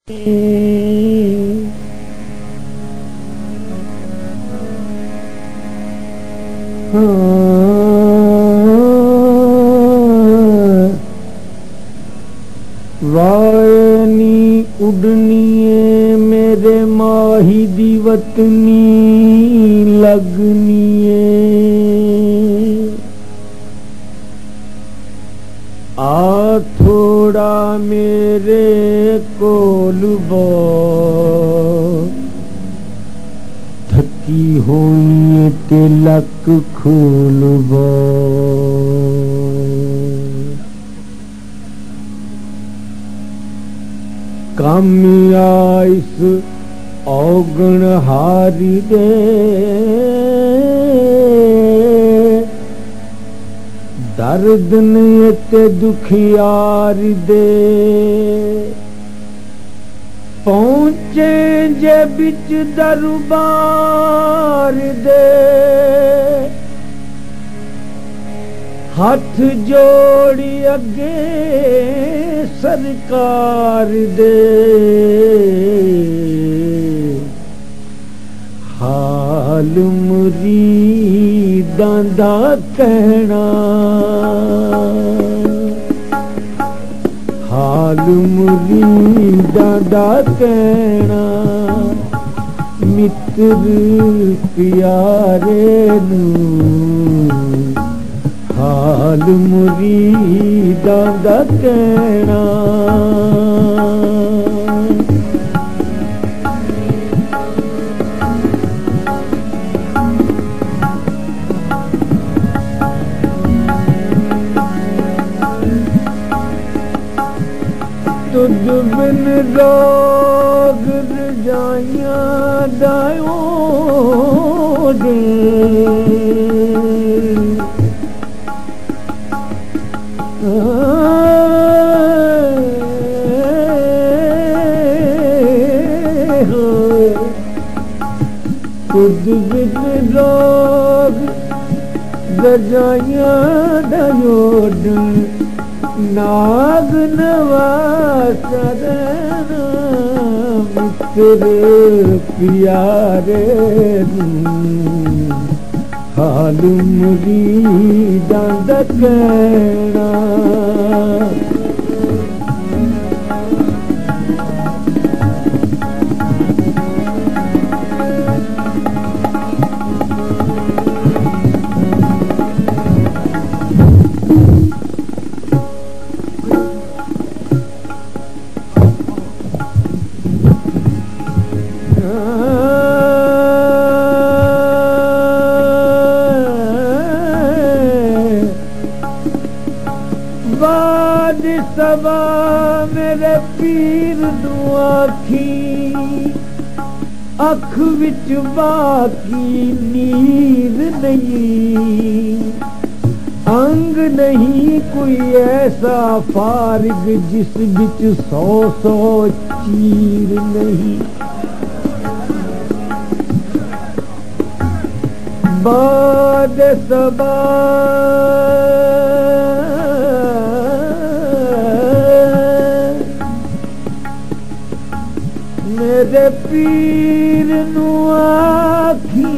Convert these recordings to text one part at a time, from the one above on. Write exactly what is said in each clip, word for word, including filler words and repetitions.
वायनी उड़निए मेरे माही दी वतनी लगनिए आ थोड़ा मेरे कोल बो थकी होई ते लक खोल बो कामिया इस औगण हारी दे दर्द ने ते दुखियार दे पहुंचे जे बिच दरबार दे हाथ जोड़ी अगे सरकार दे हाल मुरीदां दा कहना हाल मुरीदां दा कहना मित्र प्यारे नू हाल मुरीदां दा कहना तुझ बिन रोग रजाइयां दायो दे तुझ बिन रोग रजाइयां दायो दे नाग नवासरन मित्र प्यारे हाल मुरीदां दा कहना बाद सबा मेरे पीर नू आखी अख विच बाकी नीर नहीं अंग नहीं कोई ऐसा फारिग जिस विच सौ सौ चीर नहीं बाद सबा मेरे पीर नू आखी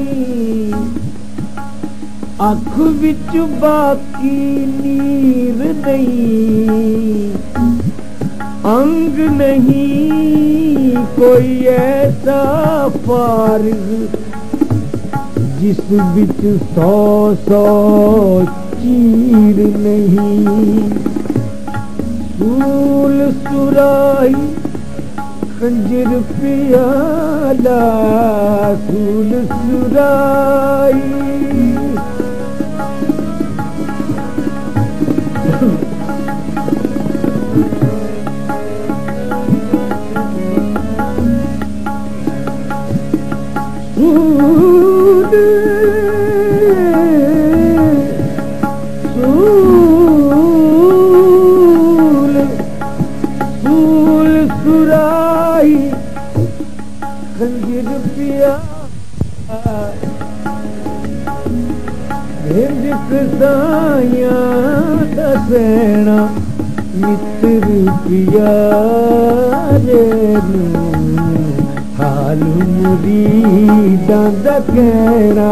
अख विच बाकी नीर नहीं अंग नहीं कोई ऐसा फारिग जिस बिच सौ सौ चीर नहीं सूल सुराही खंजर प्याला सूल सुराई सूल सूल सूल सुराई खंजर पिया हिंद कसाइयां दसेना मित्र प्यारे हाल मुरीदां दा कहना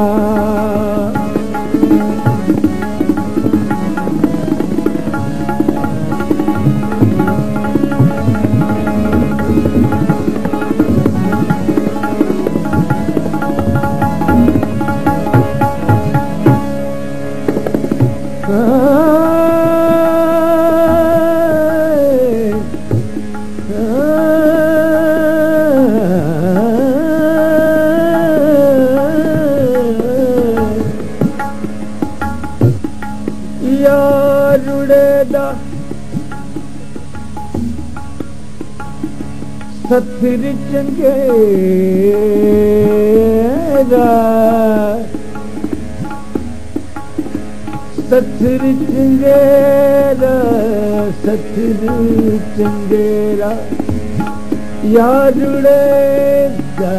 यारुड़ेदा सथर चंगेरा सथर चंगेरा सथर चंगेरा यारुड़ेदा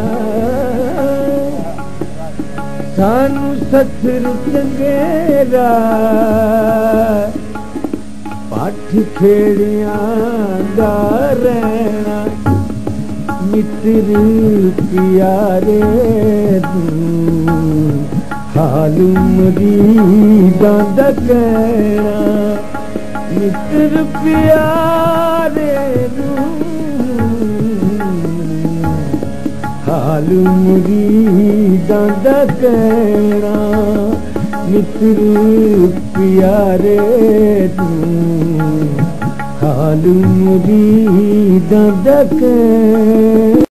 सानू सथर चंगेरा पाठ खेड़ियां दा रहना मित्र प्यारे हाल मुरीदां दा कहना मित्र प्यारे हाल मुरीदां दा कहना मित्र प्यारे हाल मुरीदां दा कहना।